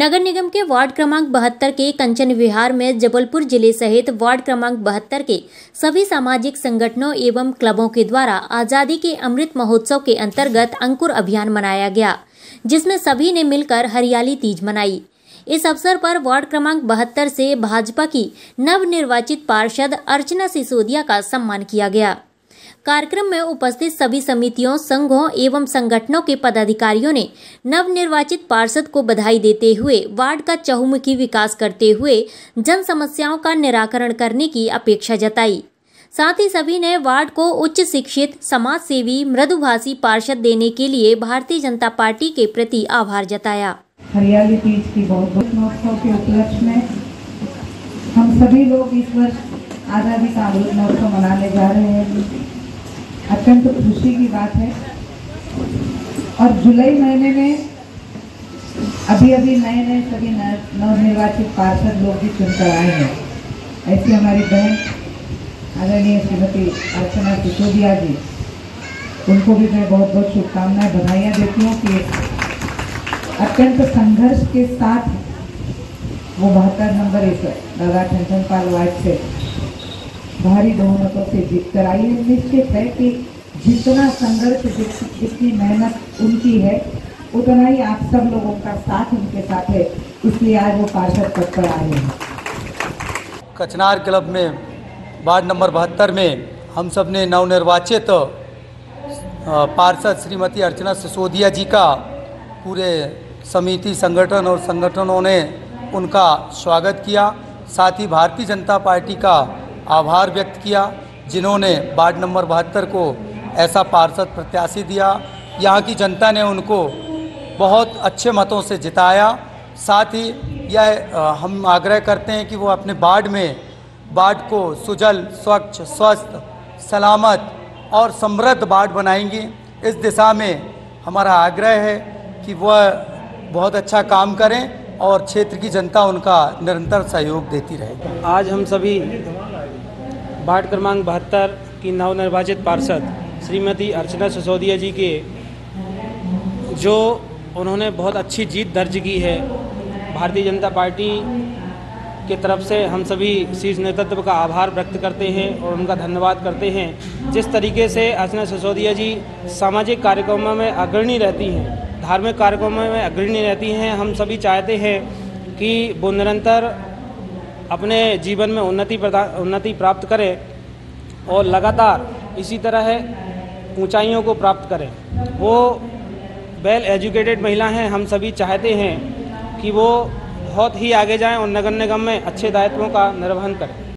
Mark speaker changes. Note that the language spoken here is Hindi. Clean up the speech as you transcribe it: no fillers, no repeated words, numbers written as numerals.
Speaker 1: नगर निगम के वार्ड क्रमांक 72 के कंचन विहार में जबलपुर जिले सहित वार्ड क्रमांक 72 के सभी सामाजिक संगठनों एवं क्लबों के द्वारा आजादी के अमृत महोत्सव के अंतर्गत अंकुर अभियान मनाया गया, जिसमें सभी ने मिलकर हरियाली तीज मनाई। इस अवसर पर वार्ड क्रमांक 72 से भाजपा की नवनिर्वाचित पार्षद अर्चना सिसोदिया का सम्मान किया गया। कार्यक्रम में उपस्थित सभी समितियों, संघों एवं संगठनों के पदाधिकारियों ने नवनिर्वाचित पार्षद को बधाई देते हुए वार्ड का चहुमुखी विकास करते हुए जन समस्याओं का निराकरण करने की अपेक्षा जताई। साथ ही सभी ने वार्ड को उच्च शिक्षित, समाज सेवी, मृदुभाषी पार्षद देने के लिए भारतीय जनता पार्टी के प्रति आभार जताया।
Speaker 2: हरियाली तीज की बहुत महोत्सव के उपलक्ष्य में हम सभी लोग इस वर्ष आज़ादी का अमृत महोत्सव मनाने जा रहे हैं। अत्यंत खुशी की बात है। और जुलाई महीने में अभी नए सभी नवनिर्वाचित पार्षद लोग भी चुनकर आए हैं। ऐसी हमारी बहन आदरणीय श्रीमती अर्चना सिसोदिया जी, उनको भी मैं बहुत बहुत शुभकामनाएं, बधाइयाँ देती हूँ कि अत्यंत संघर्ष के साथ वो 72 नंबर इस दादा छंछनपाल वार्ड से भारी बहुमतों से जीत कर आई है। निश्चित है कि जितना संघर्ष, जितनी मेहनत उनकी है, उतना ही आप सब लोगों का साथ उनके साथ है, इसलिए आज वो पार्षद पद पर आए हैं।
Speaker 3: कचनार क्लब में वार्ड नंबर 72 में हम सब ने नवनिर्वाचित पार्षद श्रीमती अर्चना सिसोदिया जी का पूरे समिति, संगठन और संगठनों ने उनका स्वागत किया। साथ ही भारतीय जनता पार्टी का आभार व्यक्त किया, जिन्होंने वार्ड नंबर 72 को ऐसा पार्षद प्रत्याशी दिया। यहाँ की जनता ने उनको बहुत अच्छे मतों से जिताया। साथ ही यह हम आग्रह करते हैं कि वो अपने वार्ड को सुजल, स्वच्छ, स्वस्थ, सलामत और समृद्ध वार्ड बनाएंगे। इस दिशा में हमारा आग्रह है कि वह बहुत अच्छा काम करें और क्षेत्र की जनता उनका निरंतर सहयोग देती रहे।
Speaker 4: आज हम सभी वार्ड क्रमांक 72 की नवनिर्वाचित पार्षद श्रीमती अर्चना सिसोदिया जी के जो उन्होंने बहुत अच्छी जीत दर्ज की है, भारतीय जनता पार्टी की तरफ से हम सभी शीर्ष नेतृत्व का आभार व्यक्त करते हैं और उनका धन्यवाद करते हैं। जिस तरीके से अर्चना सिसोदिया जी सामाजिक कार्यक्रमों में अग्रणी रहती हैं, धार्मिक कार्यक्रमों में अग्रणी रहती हैं, हम सभी चाहते हैं कि वो निरंतर अपने जीवन में उन्नति प्राप्त करें और लगातार इसी तरह ऊंचाइयों को प्राप्त करें। वो वेल एजुकेटेड महिला हैं। हम सभी चाहते हैं कि वो बहुत ही आगे जाएं और नगर निगम में अच्छे दायित्वों का निर्वहन करें।